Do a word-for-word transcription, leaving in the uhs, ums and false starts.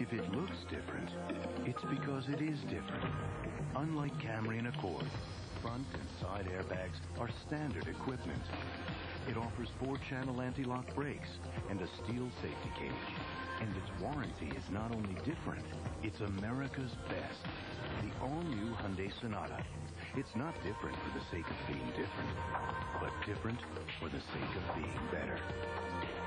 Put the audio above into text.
If it looks different, it's because it is different. Unlike Camry and Accord, front and side airbags are standard equipment. It offers four-channel anti-lock brakes and a steel safety cage. And its warranty is not only different, it's America's best. The all-new Hyundai Sonata. It's not different for the sake of being different, but different for the sake of being better.